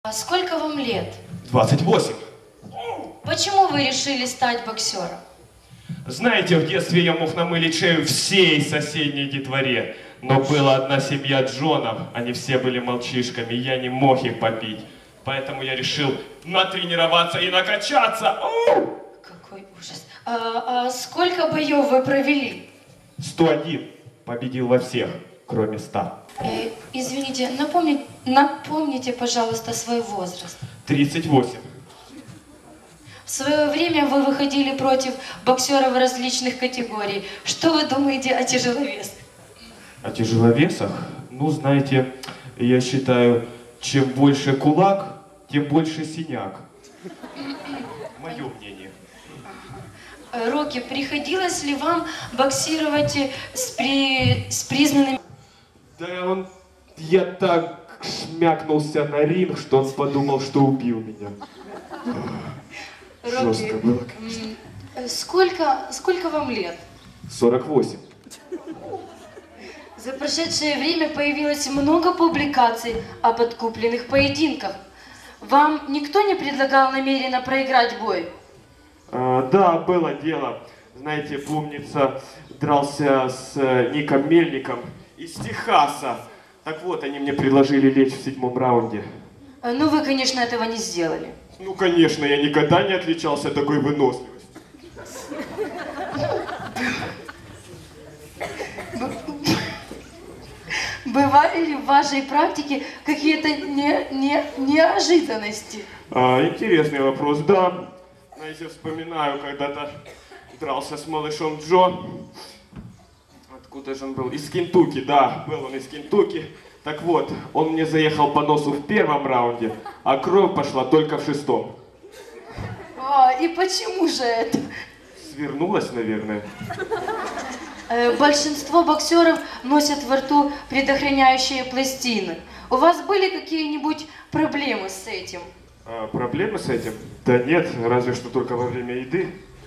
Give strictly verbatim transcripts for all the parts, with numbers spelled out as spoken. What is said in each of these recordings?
А сколько вам лет? двадцать восемь. Почему вы решили стать боксером? Знаете, в детстве я мог намылить шею всей соседней детворе. Но была одна семья Джонов, они все были мальчишками, я не мог их побить. Поэтому я решил натренироваться и накачаться. Какой ужас. А, а сколько боев вы провели? сто один. Победил во всех, кроме ста. Э, извините, напомните, напомните, пожалуйста, свой возраст. тридцать восемь. В свое время вы выходили против боксеров различных категорий. Что вы думаете о тяжеловесах? О тяжеловесах? Ну, знаете, я считаю, чем больше кулак, тем больше синяк. Мое мнение. Рокки, приходилось ли вам боксировать с, при... с признанными... Да он... Я так шмякнулся на ринг, что он подумал, что убил меня. Жестко было, конечно. Сколько, сколько вам лет? сорок восемь. За прошедшее время появилось много публикаций о подкупленных поединках. Вам никто не предлагал намеренно проиграть бой? А, да, было дело. Знаете, помнится, дрался с э, Ником Мельником из Техаса. Так вот, они мне предложили лечь в седьмом раунде. Ну, вы, конечно, этого не сделали. Ну, конечно, я никогда не отличался такой выносливостью. Бывали ли в вашей практике какие-то не, не, неожиданности? А, интересный вопрос, да. Знаете, вспоминаю, когда-то дрался с малышом Джо. Откуда же он был? Из Кентукки, да, был он из Кентукки. Так вот, он мне заехал по носу в первом раунде, а кровь пошла только в шестом. А, и почему же это? Свернулась, наверное. Э, большинство боксеров носят во рту предохраняющие пластины. У вас были какие-нибудь проблемы с этим? А, проблемы с этим? Да нет, разве что только во время еды.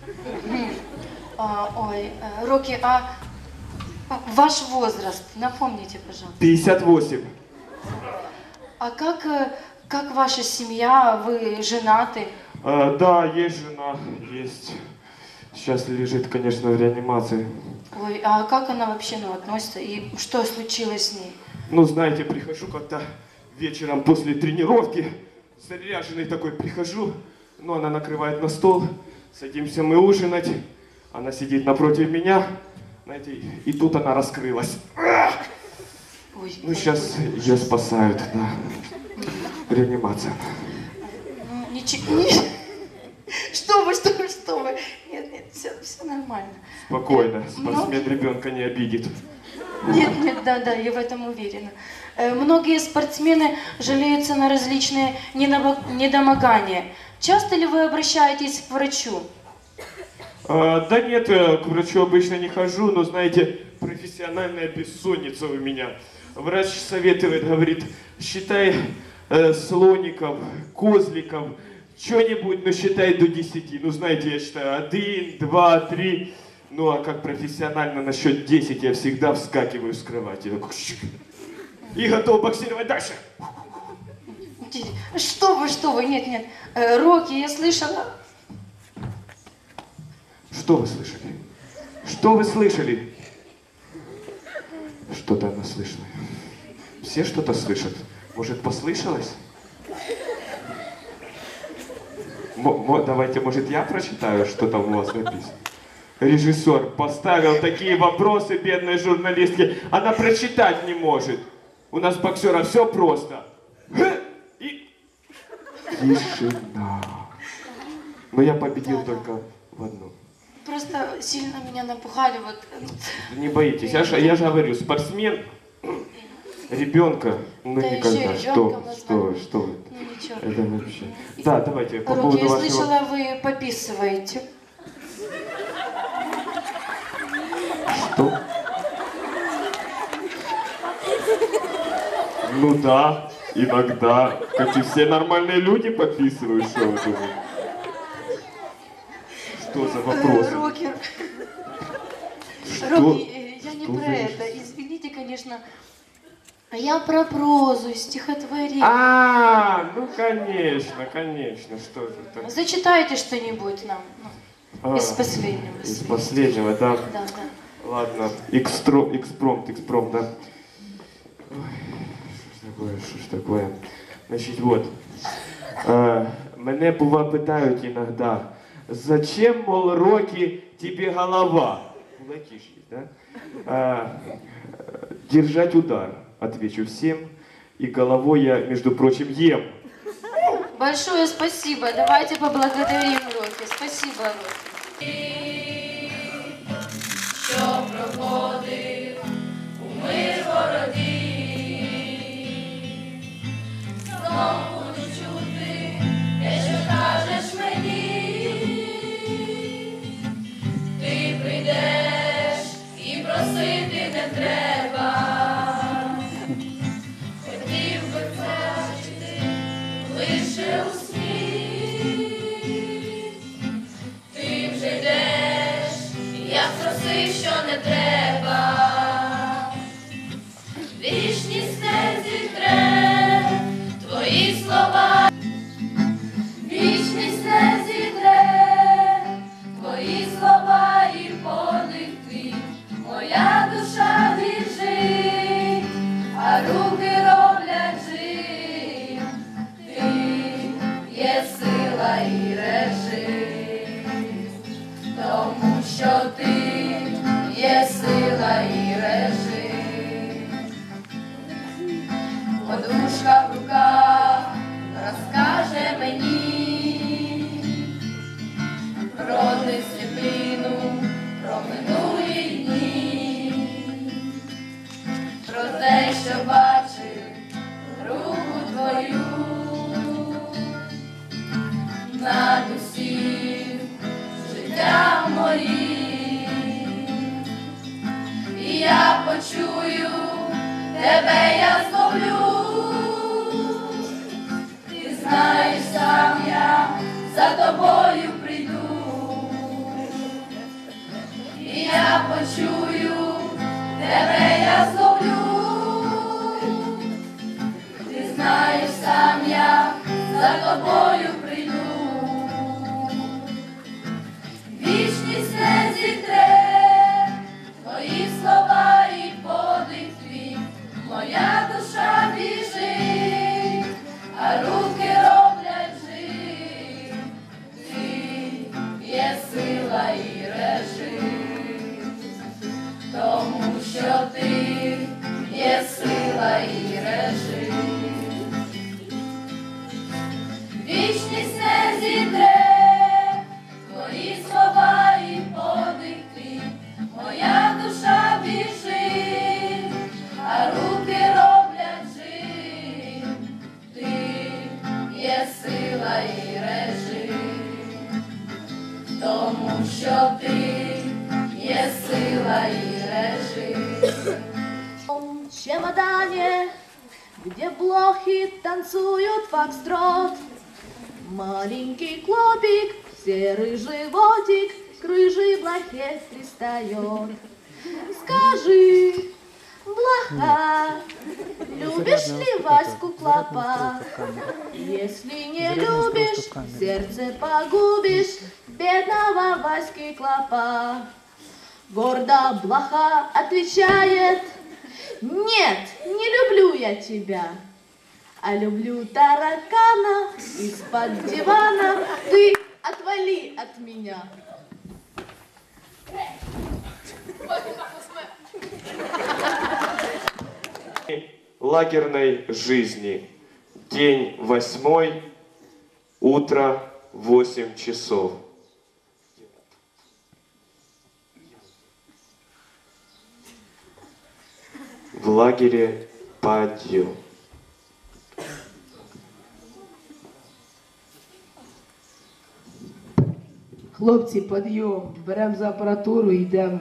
А, ой, э, Рокки, а ваш возраст, напомните, пожалуйста. пятьдесят восемь. А как, э, как ваша семья, вы женаты? А, да, есть жена, есть. Сейчас лежит, конечно, в реанимации. Ой, а как она вообще ну, относится и что случилось с ней? Ну, знаете, прихожу как-то вечером после тренировки, заряженный такой прихожу, ну, она накрывает на стол, садимся мы ужинать, она сидит напротив меня, знаете, и тут она раскрылась. Ой, Ну, сейчас ее спасают, да. Реанимация. Ну, ничего, не... Что вы, что вы, что вы? Нет, нет, все, все нормально. Спокойно, Но... спортсмен ребенка не обидит. Нет, нет, да, да, я в этом уверена. Э, многие спортсмены жалеются на различные недомогания. Часто ли вы обращаетесь к врачу? А, да нет, к врачу обычно не хожу, но, знаете, профессиональная бессонница у меня. Врач советует, говорит, считай э, слоников, козликов, что-нибудь, но считай до десяти. Ну, знаете, я считаю один, два, три. Ну, а как профессионально на счет десять я всегда вскакиваю с кровати. И готов боксировать дальше. Что вы, что вы, нет, нет. Э, Рокки, я слышала... Что вы слышали? Что вы слышали? Что-то она слышала. Все что-то слышат. Может, послышалось? М- давайте, может, я прочитаю, что там у вас написано. Режиссер поставил такие вопросы бедной журналистке. Она прочитать не может. У нас боксера все просто. И... Тишина. Но я победил да, только да. в одном. Просто сильно меня напугали. Вот. Не боитесь, я же, я же говорю, спортсмен, ребенка, ну да никогда. Что, что, что вы? Ну ничего. Это вообще. Да, давайте, по Рокки, поводу я вашего... слышала, вы пописываете. Что? Ну да, иногда, как и все нормальные люди подписывают, что вы думаете? Что за вопрос? Рокки, Что? Рокки, я не Что про за... это. Извините, конечно. А я про прозу, стихотворение. А, ну конечно, конечно, что же это? Зачитайте что-нибудь нам, ну, А, из последнего. Из своего. последнего, да? Да, да. Ладно, экстро, экспромт, экспромт, да? Ой, що ж такое, що ж такое? Значить, вот. Е, мене, бува, питають іноді, зачем, мол, Роки, тебе голова? Кулаки ж есть, да? Е, держать удар, отвечу всем. И головой я, между прочим, ем. Большое спасибо. Давайте поблагодарим Роки. Спасибо, Роки. Що проходив у Миргороді, знов буду чути те, що кажеш мені. Ти прийдеш і просити не треба. Хотів би бачити лише у сні. Ти вже йдеш, я просив, що не треба. Вічність не зітре твої слова. Вічність не зітре твої слова і подих твій. Моя душа біжить, а руки роблять жив. Ти є сила і режим, тому що ти є сила і режим. Подушка в руках розкаже мені про дисципліну, про минулі дні, про те, що бачив руку твою над усім життям моїм. І я почую, тебе я зловлю. Ти знаєш, сам я за тобою прийду. І я почую, тебе я зловлю. Ти знаєш, сам я за тобою прийду. Вічність не зітре твої слова і подих твій. Моя душа біжить, а руки роблять жив. Ти є сила і режим, тому що ти є сила і режим. Вічність не зітре твої слова і подих твій. Моя душа біжить, а руки роблять жив. Ти є сила і режим, тому що ти є сила і режим. В чемодане, где блохи танцуют фокстрот, маленький клопик, серый животик к рыжей блохе пристает. Скажи, блоха, любишь ли Ваську Клопа? Если не любишь, сердце погубишь бедного Васьки Клопа. Гордо блоха отвечает: нет, не люблю я тебя, а люблю таракана из-под дивана. Ты отвали от меня. Лагерной жизни. День восьмой, утро восемь часов. В лагере подъем. Хлопці, підйом, беремо за апаратуру і йдемо.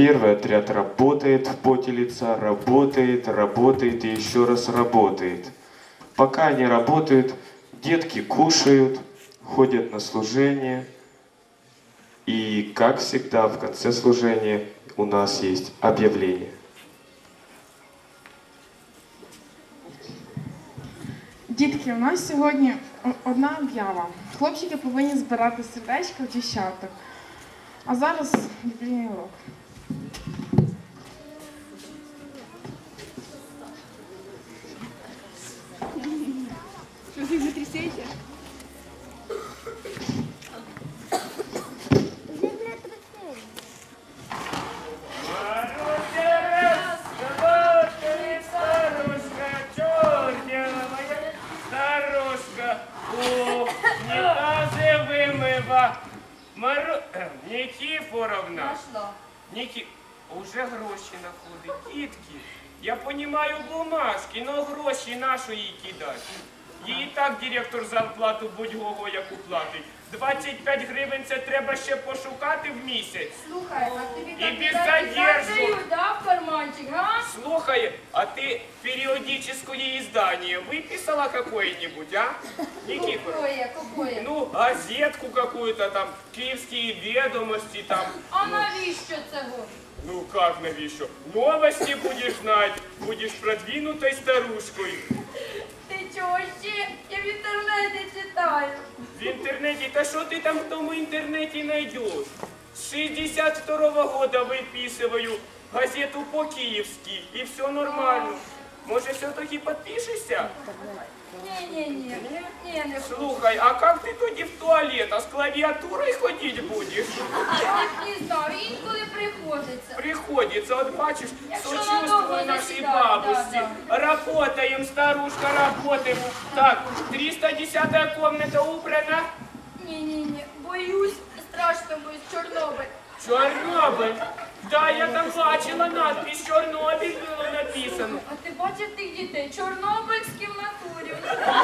Первый отряд работает в поте лица, работает, работает и еще раз работает. Пока они работают, детки кушают, ходят на служение. И, как всегда, в конце служения у нас есть объявление. Дітки, у нас сьогодні о- одна об'ява. Хлопчики повинні збирати сердечка в дівчаток. А зараз біблійний урок. Никифоровна, Ники... уже гроші знаходить. Дітки, я понімаю бумажки, но гроші нашу їй кидати. Їй і так директор зарплату будь-кого яку платить. двадцять п'ять гривень це треба ще пошукати в місяць. Слухай, а тобі І так без так задержу. дають, да, в карманчик, га? Слухай, а ты периодическое издание выписала какое-нибудь, а? Никифоровна? Какое, какое? Ну, газетку какую-то там, Киевские ведомости там. А навіщо цього? Ну как навіщо? Новости будешь знать, будешь продвинутой старушкой. Ти чого ще? Я в інтернеті читаю. В интернете, да что ты там в том интернете найдешь? С шестьдесят второго года выписываю газету по-киевски, и все нормально. Может, все-таки подпишешься? Ні-ні-ні, ні, не хочу. Слухай, а как ты тоді в туалет? А с клавиатурой ходить будешь? Я не знаю, інколи приходиться. Приходится, вот бачишь, Якщо сочувствую надовго нашей засідає, бабушке. да, Работаем, старушка, работаем. Так, триста десятая комната убрана. Ні-ні-ні, боюсь, страшно боюсь, Чорнобиль. Чорнобиль. Да, я там бачила надпись Чорнобиль було написано. А ти бачив тих дітей? Чорнобильські в натурі.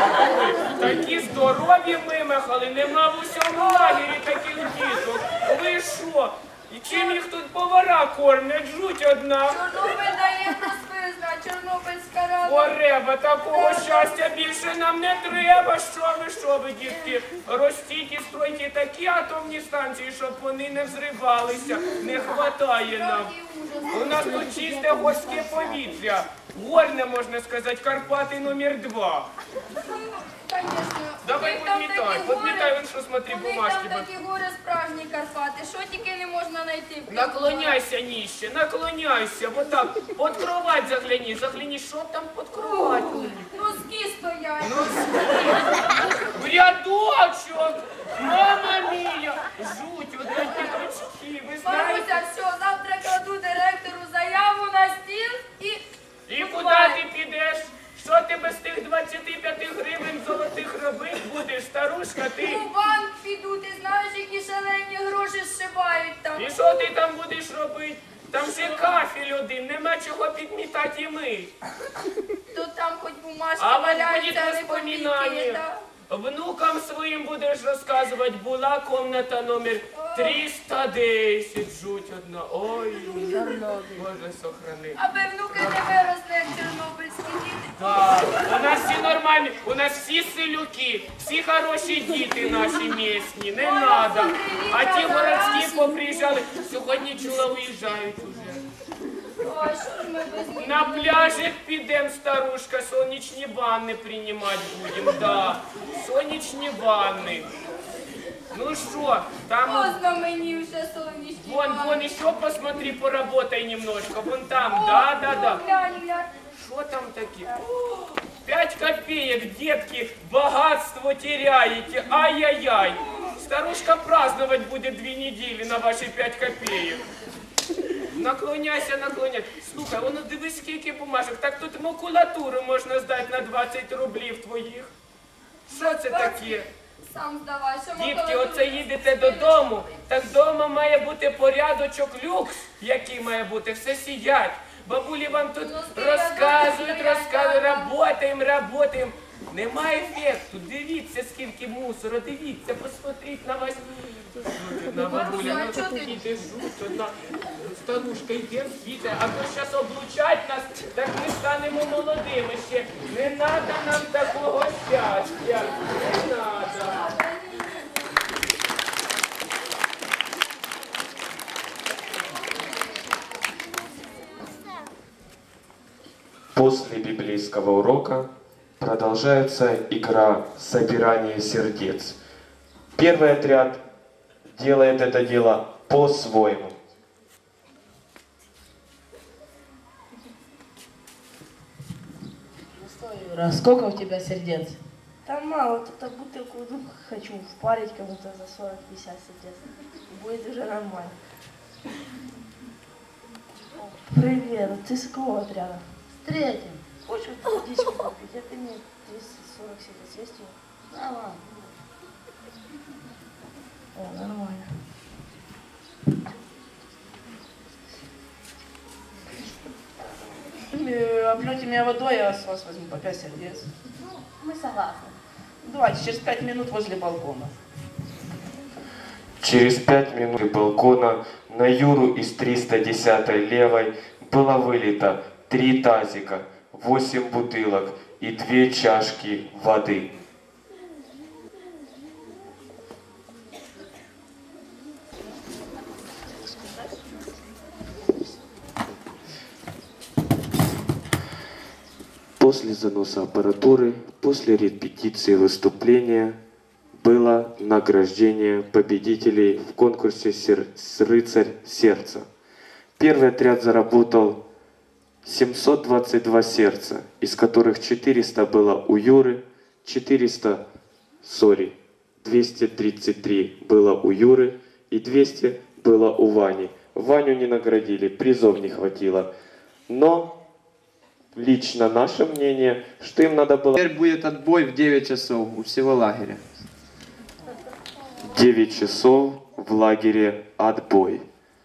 Такі здорові вимахали, нема в усьому лагері таких діток. Ви що? І чим їх тут повара кормлять? Жуть одна. Чорнобиль дає про свою знать, Чорнобильська рада. Ореба, такого щастя більше нам не треба. Що ви, що ви, дітки? Ростіть і стройте такі атомні станції, щоб вони не взривалися. Не хватає нам. Такий ужас. У нас тут чисте горське повітря. Горне, можна сказати, Карпати номер два. Конечно. Давай У них там подметай, такі подметай, гори- вон що, смотри, У них бумажки. там такі гори справжні Карпати, що тільки не можна знайти. Наклоняйся нижче, наклоняйся, вот так. Под кровать загляни, загляни, що там под кровать? Носки стоять. Ну, в рядочок! Мама мія! Жуть, от такі ручки, ви знаєте? Маруся, все, завтра кладу директору заяву на стіл і... І куди ти підеш? Що ти без тих двадцяти п'яти гривень золотих робити будеш, старушка, ти? У банк піду, ти знаєш, які шалені гроші зшибають там. І що ти там будеш робити? Там же кафель один, нема чого підмітати і мить. То там хоч бумажки А вот валяються, будет а не копійки, воспоминание. да. Внукам своим будешь рассказывать, була комната номер триста десять. Жуть одна. Ой, Боже, сохрани. Аби внуки не виросли, як чорнобильські діти. Так, у нас всі нормальні, у нас всі селюки, всі хороші діти наші місні, не надо. А ті городські поприїжджали, сьогодні чула, уїжджають уже. Ой, що ж ми без них? На пляжик підем, старушка, сонячні ванни приймати будемо, да. Сонячні ванни. Ну що, там... Поздно мені вже сонячні Вон, ванни. вон, еще посмотри, поработай немножко. Вон там, О, да, да, да. глянь, глянь. Что там такие? О, Пять копеек, детки, богатство теряете. Ай-яй-яй. Старушка праздновать будет две недели на ваши пять копеек. Наклоняйся, наклоняйся. Слухай, воно дивись, скільки бумажок. Так тут макулатуру можна здати на двадцять рублів твоїх. Що це таке? Сам здавай, що ми Дітки, коли оце тут їдете додому, так вдома має бути порядочок люкс, який має бути, все сидять. Бабулі вам тут Ну, стоять, розказують, стоять, розказують, да, да. работаємо, работаємо. Немає ефекту, дивіться, скільки мусору, дивіться, посмотріть на вас. На бабуля, Маруся, а ну чого ти- такі де жуть, одна. старушка, йдемо світе, а то зараз облучать нас, так ми станемо молодими ще. Не надо нам такого щастя, не надо. После библейского урока продолжается игра «Собирание сердец». Первый отряд делает это дело по-своему. Юра, сколько у тебя сердец? Там мало, тут бутылку ну, хочу впарить кому-то за сорок-пятьдесят сердец. Будет уже нормально. О, привет, ты с какого отряда? С третьим. Хочешь водичку попить? Это мне триста сорок сердец есть его? Давай. О, нормально. Облейте меня водой, я с вас возьму по пять сердец. Ну, мы согласны. Давайте, через пять минут возле балкона. Через пять минут с балкона на Юру из триста десятой левой было вылито три тазика, восемь бутылок и две чашки воды. После заноса аппаратуры, после репетиции выступления было награждение победителей в конкурсе сер... «Рыцарь сердца». Первый отряд заработал семьсот двадцать два сердца, из которых четыреста было у Юры, четыреста, сори, двести тридцать три было у Юры и двести было у Вани. Ваню не наградили, призов не хватило. Но лично наше мнение, что им надо было... Теперь будет отбой в девять часов у всего лагеря. девять часов в лагере отбой.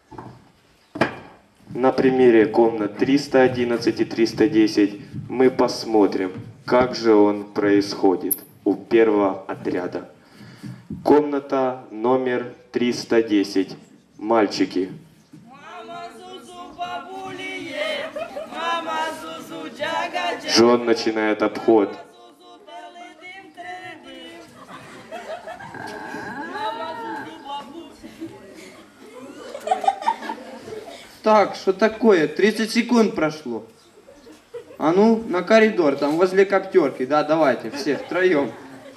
На примере комнат триста одиннадцать и триста десять мы посмотрим, как же он происходит у первого отряда. Комната номер триста десять. Мальчики. Джон начинает обход. Так, что такое? тридцать секунд прошло. А ну, на коридор, там возле коптерки. Да, давайте, все втроем.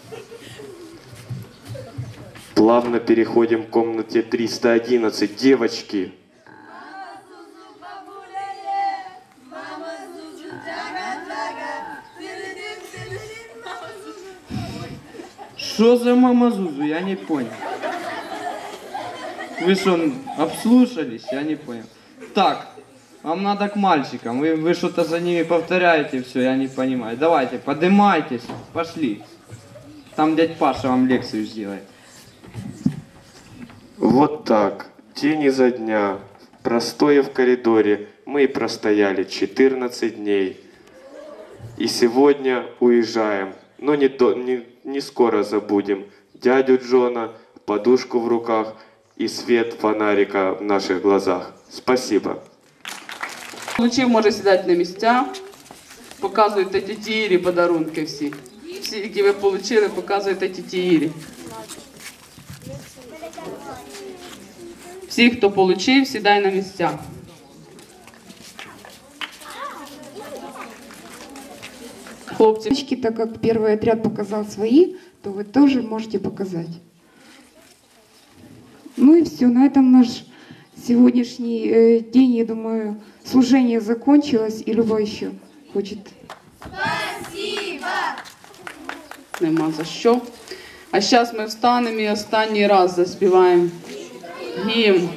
Плавно переходим к комнате триста одиннадцать. Девочки. Что за мама Зузу? Я не понял. Вы что, обслушались? Я не понял. Так, вам надо к мальчикам. Вы, вы что-то за ними повторяете, все, я не понимаю. Давайте, поднимайтесь, пошли. Там дядь Паша вам лекцию сделает. Вот так, день изо дня, простоя в коридоре, мы и простояли четырнадцать дней. И сегодня уезжаем, но не, до, не, не скоро забудем дядю Джона, подушку в руках и свет фонарика в наших глазах. Спасибо. Получив, може сідати на місця, показуєте тіті Ірі подарунки всі. Всі, які ви отримали, показуєте тіті Ірі. Всі, хто отримав, сідай на місця. Хлопцы, так как первый отряд показал свои, то вы тоже можете показать. Ну и все, на этом наш сегодняшний э, день, я думаю, служение закончилось, и Люба еще хочет. Спасибо! Нема за що. А зараз ми встанемо і останній раз заспіваємо гімн.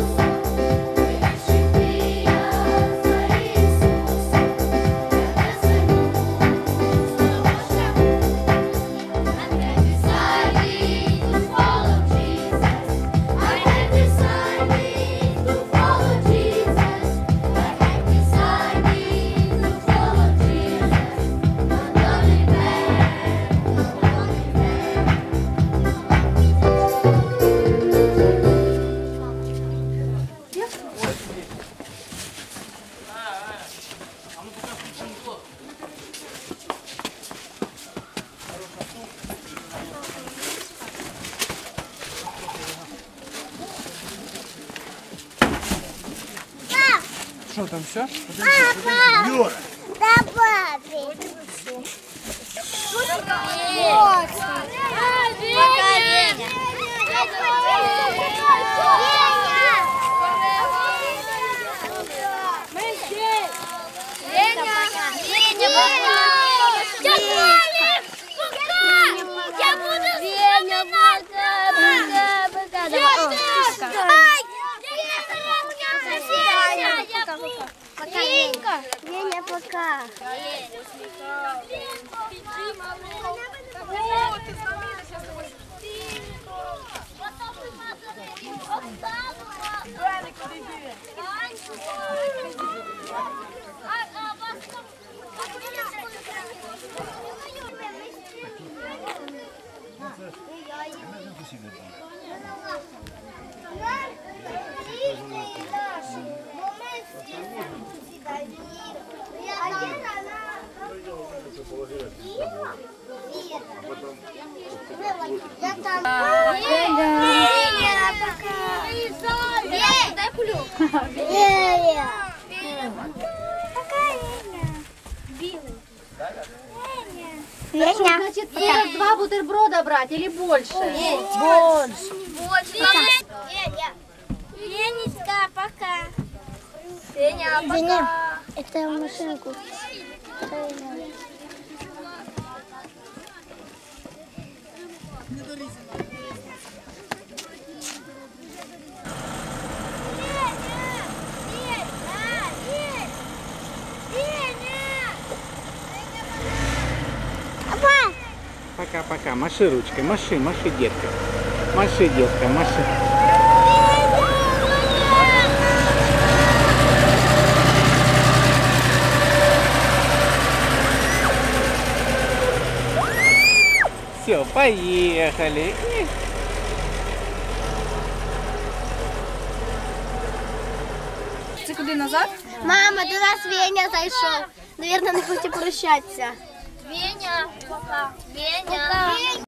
Спасибо! что там, все? Папа! Юра! Да, папе! Вот! Пока, Веня! Мы здесь! Веня! Веня, пока! Я Я буду Веня, пока! Пока, пока! Пока, Венька. Веня, пока. Я там. Веня, пока. Веня, дай кулек. Веня. Пока, Веня. Белый. Веня. Значит, цель два бутерброда брать или больше? Больше. Больше. Веня. Венечка, пока. Веня, пока. Веня, это машинку. Пока-пока. Маши ручкой, маши, маши, детка. Маши, детка, маши. Все, поехали. Це куди назад? Мама, до нас Веня зайшов. Наверное, не хоче прощатися. Веня, пока. Веня.